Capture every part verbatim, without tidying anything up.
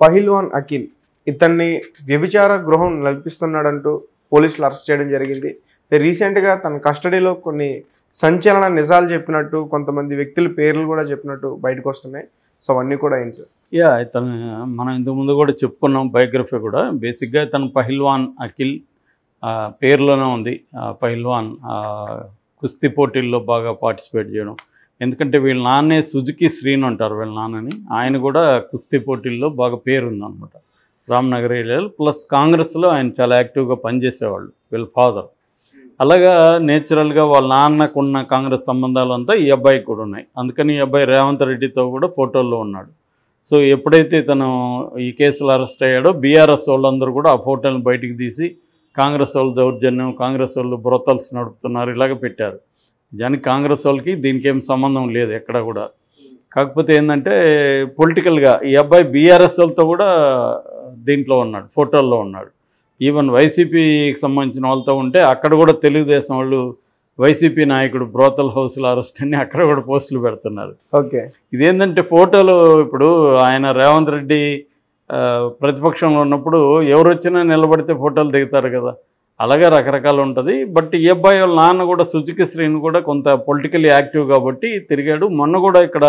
పహిల్వాన్ అఖిల్ ఇతన్ని వ్యభిచార గృహం నడిపిస్తున్నాడంటూ పోలీసులు అరెస్ట్ చేయడం జరిగింది. రీసెంట్గా తన కస్టడీలో కొన్ని సంచలన నిజాలు చెప్పినట్టు కొంతమంది వ్యక్తుల పేర్లు కూడా చెప్పినట్టు బయటకు వస్తున్నాయి. సో అవన్నీ కూడా ఏంటి సార్? యా ఇతను మనం ఇంతకుముందు కూడా చెప్పుకున్నాం బయోగ్రఫీ కూడా. బేసిక్గా ఇతను పహిల్వాన్ అఖిల్ పేరులోనే ఉంది. పహిల్వాన్ కుస్తీ పోటీల్లో బాగా పార్టిసిపేట్ చేయడం. ఎందుకంటే వీళ్ళ నాన్నే సుజుకి శ్రీను అంటారు వీళ్ళ నాన్నని. ఆయన కూడా కుస్తీ పోటీల్లో బాగా పేరుందనమాట రామ్నగర్ ఏరియాలో. ప్లస్ కాంగ్రెస్లో ఆయన చాలా యాక్టివ్గా పనిచేసేవాళ్ళు వీళ్ళ ఫాదర్. అలాగా నేచురల్గా వాళ్ళ నాన్నకున్న కాంగ్రెస్ సంబంధాలు అంతా ఈ అబ్బాయికి కూడా ఉన్నాయి. అందుకని ఈ అబ్బాయి రేవంత్ రెడ్డితో కూడా ఫోటోల్లో ఉన్నాడు. సో ఎప్పుడైతే తను ఈ కేసులో అరెస్ట్ అయ్యాడో బీఆర్ఎస్ వాళ్ళందరూ కూడా ఆ ఫోటోలను బయటికి తీసి కాంగ్రెస్ వాళ్ళు దౌర్జన్యం, కాంగ్రెస్ వాళ్ళు బ్రోతల్స్ నడుపుతున్నారు ఇలాగ పెట్టారు. నిజానికి కాంగ్రెస్ వాళ్ళకి దీనికి ఏం సంబంధం లేదు ఎక్కడ కూడా. కాకపోతే ఏంటంటే పొలిటికల్గా ఈ అబ్బాయి బీఆర్ఎస్ వాళ్ళతో కూడా దీంట్లో ఉన్నాడు, ఫోటోల్లో ఉన్నాడు. ఈవెన్ వైసీపీకి సంబంధించిన వాళ్ళతో ఉంటే అక్కడ కూడా తెలుగుదేశం వాళ్ళు వైసీపీ నాయకుడు బ్రోతల్ హౌస్లో అరెస్ట్ అని అక్కడ కూడా పోస్టులు పెడుతున్నారు. ఓకే, ఇదేంటంటే ఫోటోలు ఇప్పుడు ఆయన రేవంత్ రెడ్డి ప్రతిపక్షంలో ఉన్నప్పుడు ఎవరు వచ్చినా నిలబడితే ఫోటోలు దిగుతారు కదా, అలాగే రకరకాలు ఉంటుంది. బట్ ఈ అబ్బాయి వాళ్ళ నాన్న కూడా సుజుకి శ్రీని కూడా కొంత పొలిటికల్లీ యాక్టివ్ కాబట్టి తిరిగాడు. మొన్న కూడా ఇక్కడ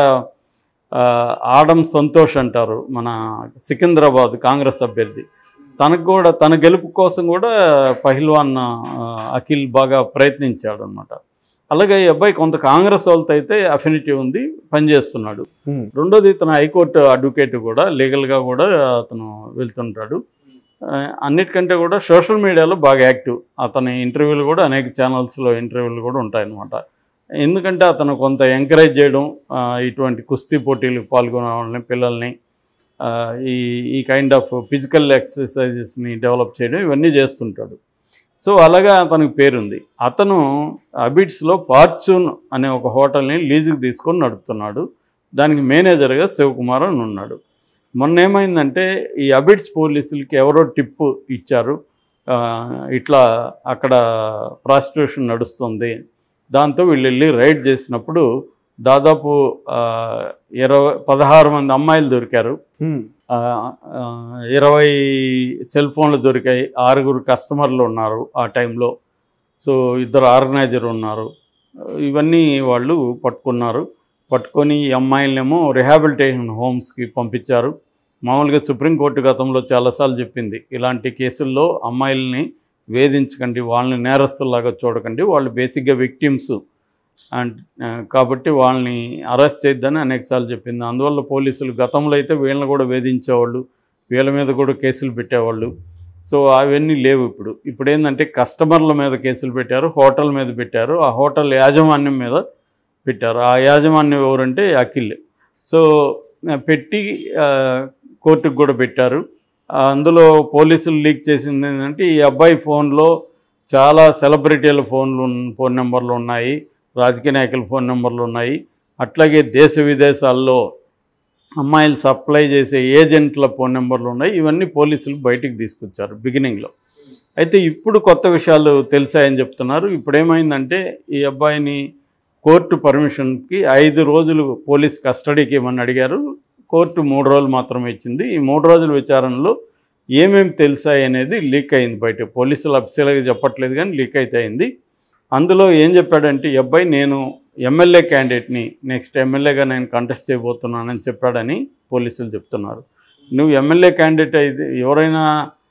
ఆడం సంతోష్ అంటారు మన సికింద్రాబాద్ కాంగ్రెస్ అభ్యర్థి, తనకు కూడా తన గెలుపు కోసం కూడా పహిల్వాన్ అఖిల్ బాగా ప్రయత్నించాడు అనమాట. అలాగే ఈ అబ్బాయి కొంత కాంగ్రెస్ వాళ్ళతో అయితే అఫినిటీ ఉంది, పనిచేస్తున్నాడు. రెండోది ఇతను హైకోర్టు అడ్వకేట్ కూడా, లీగల్గా కూడా అతను వెళ్తుంటాడు. అన్నిటికంటే కూడా సోషల్ మీడియాలో బాగా యాక్టివ్. అతని ఇంటర్వ్యూలు కూడా అనేక ఛానల్స్లో ఇంటర్వ్యూలు కూడా ఉంటాయన్నమాట. ఎందుకంటే అతను కొంత ఎంకరేజ్ చేయడం, ఇటువంటి కుస్తీ పోటీలకు పాల్గొనే వాళ్ళని, పిల్లల్ని ఈ ఈ కైండ్ ఆఫ్ ఫిజికల్ ఎక్సర్సైజెస్ని డెవలప్ చేయడం ఇవన్నీ చేస్తుంటాడు. సో అలాగా అతనికి పేరుంది. అతను అబిడ్స్లో ఫార్చ్యూన్ అనే ఒక హోటల్ని లీజుకి తీసుకొని నడుపుతున్నాడు. దానికి మేనేజర్గా శివకుమార్ అని ఉన్నాడు. మొన్న ఏమైందంటే ఈ అబిడ్స్ పోలీసులకి ఎవరో టిప్పు ఇచ్చారు, ఇట్లా అక్కడ ప్రాస్టిట్యూషన్ నడుస్తుంది. దాంతో వీళ్ళు వెళ్ళి రైడ్ చేసినప్పుడు దాదాపు ఇరవై పదహారు మంది అమ్మాయిలు దొరికారు, ఇరవై సెల్ ఫోన్లు దొరికాయి, ఆరుగురు కస్టమర్లు ఉన్నారు ఆ టైంలో. సో ఇద్దరు ఆర్గనైజర్ ఉన్నారు. ఇవన్నీ వాళ్ళు పట్టుకున్నారు. పట్టుకొని ఈ అమ్మాయిలనేమో రిహాబిలిటేషన్ హోమ్స్కి పంపించారు. మామూలుగా సుప్రీంకోర్టు గతంలో చాలాసార్లు చెప్పింది, ఇలాంటి కేసుల్లో అమ్మాయిల్ని వేధించకండి, వాళ్ళని నేరస్తుల్లాగా చూడకండి, వాళ్ళు బేసిక్గా విక్టిమ్స్ అండ్ కాబట్టి వాళ్ళని అరెస్ట్ చేయొద్దని అనేకసార్లు చెప్పింది. అందువల్ల పోలీసులు గతంలో అయితే వీళ్ళని కూడా వేధించేవాళ్ళు, వీళ్ళ మీద కూడా కేసులు పెట్టేవాళ్ళు. సో అవన్నీ లేవు ఇప్పుడు. ఇప్పుడు ఏంటంటే కస్టమర్ల మీద కేసులు పెట్టారు, హోటల్ మీద పెట్టారు, ఆ హోటల్ యాజమాన్యం మీద పెట్టారు. ఆ యాజమాన్యం ఎవరంటే అఖిల్. సో పెట్టి కోర్టుకు కూడా పెట్టారు. అందులో పోలీసులు లీక్ చేసింది ఏంటంటే ఈ అబ్బాయి ఫోన్లో చాలా సెలబ్రిటీల ఫోన్లు ఫోన్ నెంబర్లు ఉన్నాయి, రాజకీయ నాయకుల ఫోన్ నెంబర్లు ఉన్నాయి, అట్లాగే దేశ విదేశాల్లో అమ్మాయిలు సప్లై చేసే ఏజెంట్ల ఫోన్ నెంబర్లు ఉన్నాయి. ఇవన్నీ పోలీసులు బయటికి తీసుకొచ్చారు బిగినింగ్లో. అయితే ఇప్పుడు కొత్త విషయాలు తెలిసాయని చెప్తున్నారు. ఇప్పుడు ఏమైందంటే ఈ అబ్బాయిని కోర్టు పర్మిషన్కి ఐదు రోజులు పోలీస్ కస్టడీకి ఇవ్వమని అడిగారు. కోర్టు మూడు రోజులు మాత్రమే ఇచ్చింది. ఈ మూడు రోజుల విచారణలో ఏమేమి తెలిసాయి అనేది లీక్ అయింది బయట. పోలీసులు అఫీషియల్గా చెప్పట్లేదు కానీ లీక్ అయితే అయింది. అందులో ఏం చెప్పాడంటే ఈ అబ్బాయి నేను ఎమ్మెల్యే క్యాండిడేట్ని, నెక్స్ట్ ఎమ్మెల్యేగా నేను కంటెస్ట్ చేయబోతున్నానని చెప్పాడని పోలీసులు చెప్తున్నారు. నువ్వు ఎమ్మెల్యే క్యాండిడేట్ అయితే ఎవరైనా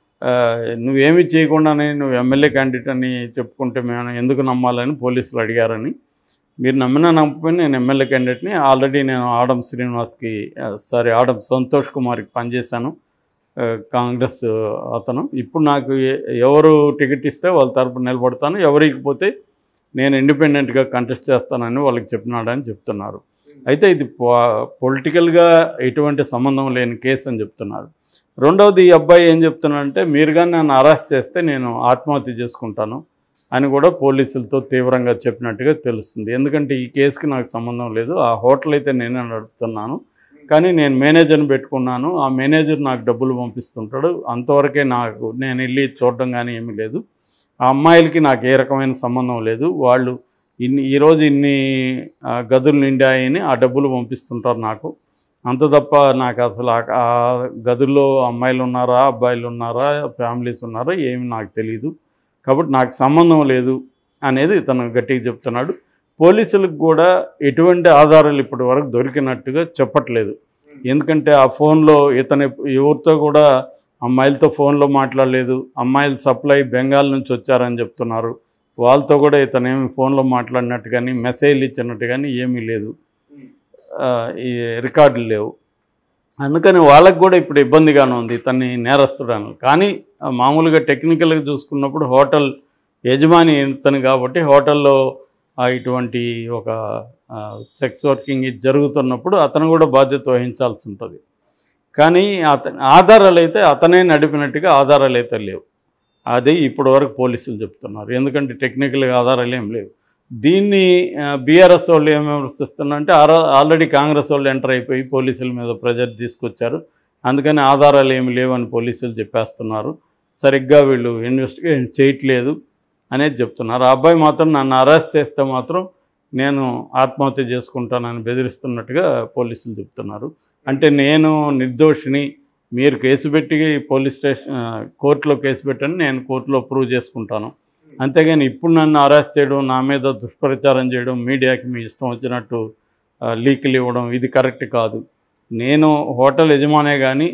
నువ్వేమీ చేయకుండానే నువ్వు ఎమ్మెల్యే క్యాండిడేట్ అని చెప్పుకుంటే మేము ఎందుకు నమ్మాలని పోలీసులు అడిగారని. మీరు నమ్మినా నమ్మకపోయినా నేను ఎమ్మెల్యే క్యాండిడేట్ని, ఆల్రెడీ నేను ఆడం శ్రీనివాస్కి సారీ ఆడం సంతోష్ కుమార్కి పనిచేశాను, కాంగ్రెస్ అతను. ఇప్పుడు నాకు ఎవరు టికెట్ ఇస్తే వాళ్ళ తరపున నిలబడతాను, ఎవరికపోతే నేను ఇండిపెండెంట్గా కంటెస్ట్ చేస్తానని వాళ్ళకి చెప్పినాడని చెప్తున్నారు. అయితే ఇది పొలిటికల్గా ఎటువంటి సంబంధం లేని కేసు అని చెప్తున్నారు. రెండవది ఈ అబ్బాయి ఏం చెప్తున్నాడంటే మీరు కానీ నన్ను అరెస్ట్ చేస్తే నేను ఆత్మహత్య చేసుకుంటాను అని కూడా పోలీసులతో తీవ్రంగా చెప్పినట్టుగా తెలుస్తుంది. ఎందుకంటే ఈ కేసుకి నాకు సంబంధం లేదు, ఆ హోటల్ అయితే నేనే నడుపుతున్నాను, కానీ నేను మేనేజర్ని పెట్టుకున్నాను, ఆ మేనేజర్ నాకు డబ్బులు పంపిస్తుంటాడు, అంతవరకే నాకు నేను వెళ్ళి చూడడం కానీ ఏమీ లేదు. ఆ అమ్మాయిలకి నాకు ఏ రకమైన సంబంధం లేదు, వాళ్ళు ఇన్ని ఈరోజు ఇన్ని గదులు నిండాయని ఆ డబ్బులు పంపిస్తుంటారు నాకు, అంత తప్ప నాకు అసలు ఆ గదుల్లో అమ్మాయిలు ఉన్నారా, అబ్బాయిలు ఉన్నారా, ఫ్యామిలీస్ ఉన్నారా ఏమి నాకు తెలియదు, కాబట్టి నాకు సంబంధం లేదు అనేది ఇతను గట్టిగా చెప్తున్నాడు. పోలీసులకు కూడా ఎటువంటి ఆధారాలు ఇప్పటి వరకు దొరికినట్టుగా చెప్పట్లేదు. ఎందుకంటే ఆ ఫోన్లో ఇతను ఎవరితో కూడా అమ్మాయిలతో ఫోన్లో మాట్లాడలేదు. అమ్మాయిల సప్లై బెంగాల్ నుంచి వచ్చారని చెప్తున్నారు. వాళ్ళతో కూడా ఇతను ఏమి ఫోన్లో మాట్లాడినట్టు కానీ మెసేజ్లు ఇచ్చినట్టు కానీ ఏమీ లేదు, ఈ రికార్డులు లేవు. అందుకని వాళ్ళకు కూడా ఇప్పుడు ఇబ్బందిగానే ఉంది ఇతన్ని నేరస్తుడాను. కానీ మామూలుగా టెక్నికల్గా చూసుకున్నప్పుడు హోటల్ యజమాని ఇతను కాబట్టి హోటల్లో ఇటువంటి ఒక సెక్స్ వర్కింగ్ జరుగుతున్నప్పుడు అతను కూడా బాధ్యత వహించాల్సి ఉంటుంది. కానీ అతని ఆధారాలు అయితే అతనే నడిపినట్టుగా ఆధారాలు అయితే లేవు. అది ఇప్పటి వరకు పోలీసులు చెప్తున్నారు. ఎందుకంటే టెక్నికల్గా ఆధారాలు ఏం లేవు. దీన్ని బీఆర్ఎస్ వాళ్ళు ఏం విమర్శిస్తున్నారంటే ఆల్రెడీ కాంగ్రెస్ వాళ్ళు ఎంటర్ అయిపోయి పోలీసుల మీద ప్రెజర్ తీసుకొచ్చారు, అందుకని ఆధారాలు ఏమి లేవని పోలీసులు చెప్పేస్తున్నారు, సరిగ్గా వీళ్ళు ఇన్వెస్టిగేషన్ చేయట్లేదు అనేది చెప్తున్నారు. ఆ అబ్బాయి మాత్రం నన్ను అరెస్ట్ చేస్తే మాత్రం నేను ఆత్మహత్య చేసుకుంటానని బెదిరిస్తున్నట్టుగా పోలీసులు చెప్తున్నారు. అంటే నేను నిర్దోషిని, మీరు కేసు పెట్టి పోలీస్ స్టేషన్ కోర్టులో కేసు పెట్టని నేను కోర్టులో ప్రూవ్ చేసుకుంటాను, అంతేగాని ఇప్పుడు నన్ను అరెస్ట్ చేయడం, నా మీద దుష్ప్రచారం చేయడం, మీడియాకి మీ ఇష్టం వచ్చినట్టు లీకులు ఇవ్వడం ఇది కరెక్ట్ కాదు. నేను హోటల్ యజమానే కానీ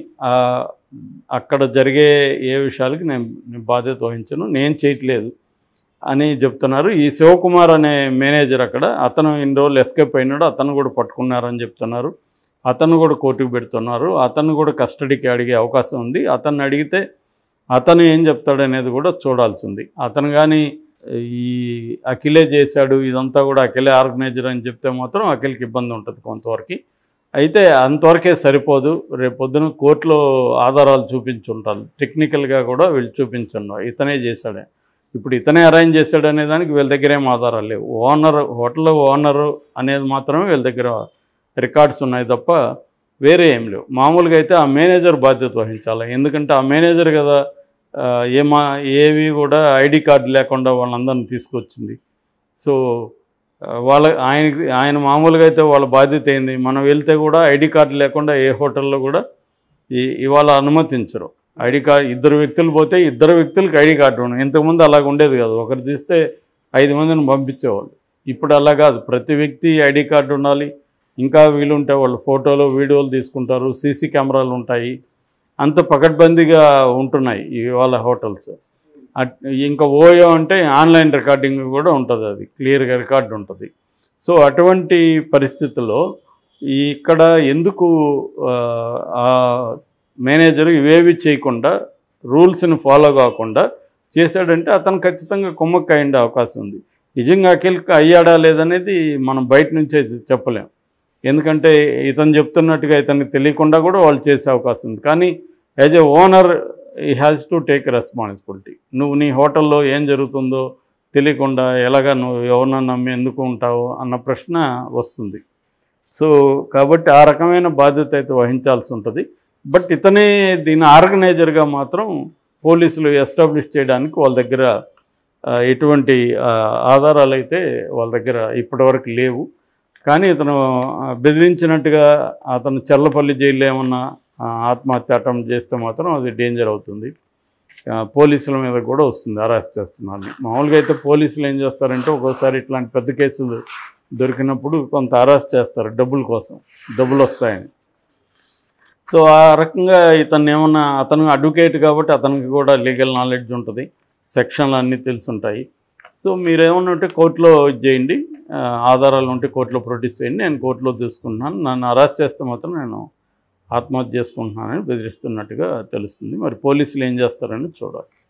అక్కడ జరిగే ఏ విషయాలకి నేను బాధ్యత వహించను, నేను చేయట్లేదు అని చెప్తున్నారు. ఈ శివకుమార్ అనే మేనేజర్ అక్కడ అతను ఇన్ని రోజులు ఎస్కేప్ అయినాడు, అతను కూడా పట్టుకున్నారని చెప్తున్నారు. అతను కూడా కోర్టుకు పెడుతున్నారు. అతను కూడా కస్టడీకి అడిగే అవకాశం ఉంది. అతన్ని అడిగితే అతను ఏం చెప్తాడనేది కూడా చూడాల్సి ఉంది. అతను కానీ ఈ అఖిలే చేశాడు, ఇదంతా కూడా అఖిలే ఆర్గనైజర్ అని చెప్తే మాత్రం అఖిల్కి ఇబ్బంది ఉంటుంది కొంతవరకు. అయితే అంతవరకే సరిపోదు, రేపు పొద్దున కోర్టులో ఆధారాలు చూపించుంటారు, టెక్నికల్గా కూడా వీళ్ళు చూపించుంటారు ఇతనే చేశాడే. ఇప్పుడు ఇతనే అరేంజ్ చేశాడు అనే దానికి వీళ్ళ దగ్గర ఏం ఆధారాలు లేవు. ఓనర్ హోటల్లో ఓనరు అనేది మాత్రమే వీళ్ళ దగ్గర రికార్డ్స్ ఉన్నాయి తప్ప వేరే ఏం లేవు. మామూలుగా అయితే ఆ మేనేజర్ బాధ్యత వహించాలి. ఎందుకంటే ఆ మేనేజర్ కదా ఏమా ఏవి కూడా ఐడి కార్డు లేకుండా వాళ్ళందరినీ తీసుకొచ్చింది. సో వాళ్ళ ఆయనకి ఆయన మామూలుగా అయితే వాళ్ళ బాధ్యత ఏంది, మనం వెళ్తే కూడా ఐడి కార్డు లేకుండా ఏ హోటల్లో కూడా ఇవాళ అనుమతించరు. ఐడి కార్డు ఇద్దరు వ్యక్తులు పోతే ఇద్దరు వ్యక్తులకి ఐడి కార్డు ఉండదు. ఇంతకుముందు అలాగ ఉండేది కాదు, ఒకరు తీస్తే ఐదు మందిని పంపించేవాళ్ళు. ఇప్పుడు అలా కాదు, ప్రతి వ్యక్తి ఐడి కార్డు ఉండాలి. ఇంకా వీలుంటే వాళ్ళు ఫోటోలు వీడియోలు తీసుకుంటారు, సీసీ కెమెరాలు ఉంటాయి, అంత పకడ్బందీగా ఉంటున్నాయి ఇవాళ హోటల్స్. ఇంకా ఓయో అంటే ఆన్లైన్ రికార్డింగ్ కూడా ఉంటుంది, అది క్లియర్గా రికార్డు ఉంటుంది. సో అటువంటి పరిస్థితుల్లో ఇక్కడ ఎందుకు మేనేజరు ఇవేవి చేయకుండా రూల్స్ని ఫాలో కాకుండా చేశాడంటే అతను ఖచ్చితంగా కుమ్మక్క అయ్యే అవకాశం ఉంది. నిజంగా అఖిల్కి అయ్యాడా లేదనేది మనం బయట నుంచే చెప్పలేం. ఎందుకంటే ఇతను చెప్తున్నట్టుగా ఇతనికి తెలియకుండా కూడా వాళ్ళు చేసే అవకాశం ఉంది. కానీ as a owner he has to take responsibility. నువ్వు నీ హోటల్లో ఏం జరుగుతుందో తెలియకుండా ఎలాగా నువ్వు ఎవరినన్నా నమ్మి ఎందుకు ఉంటావు అన్న ప్రశ్న వస్తుంది. సో కాబట్టి ఆ రకమైన బాధ్యత అయితే వహించాల్సి ఉంటుంది. బట్ ఇతనే దీని ఆర్గనైజర్గా మాత్రం పోలీసులు ఎస్టాబ్లిష్ చేయడానికి వాళ్ళ దగ్గర ఎటువంటి ఆధారాలు అయితే వాళ్ళ దగ్గర ఇప్పటివరకు లేవు. కానీ ఇతను బెదిరించినట్టుగా అతను చల్లపల్లి జైల్లో ఏమన్నా ఆత్మహత్య అటెంప్ట్ చేస్తే మాత్రం అది డేంజర్ అవుతుంది, పోలీసుల మీద కూడా వస్తుంది, అరెస్ట్ చేస్తున్నారు. మామూలుగా అయితే పోలీసులు ఏం చేస్తారంటే ఒక్కోసారి ఇట్లాంటి పెద్ద కేసులు దొరికినప్పుడు కొంత అరెస్ట్ చేస్తారు డబ్బుల కోసం, డబ్బులు వస్తాయని. సో ఆ రకంగా ఇతను ఏమన్నా అతను అడ్వకేట్ కాబట్టి అతనికి కూడా లీగల్ నాలెడ్జ్ ఉంటుంది, సెక్షన్లు అన్నీ తెలుసుంటాయి. సో మీరేమన్నా ఉంటే కోర్టులో చేయండి, ఆధారాలు ఉంటే కోర్టులో ప్రొడ్యూస్ చేయండి, నేను కోర్టులో తీసుకుంటున్నాను, నన్ను అరెస్ట్ చేస్తే మాత్రం నేను ఆత్మహత్య చేసుకుంటున్నానని బెదిరిస్తున్నట్టుగా తెలుస్తుంది. మరి పోలీసులు ఏం చేస్తారని చూడాలి.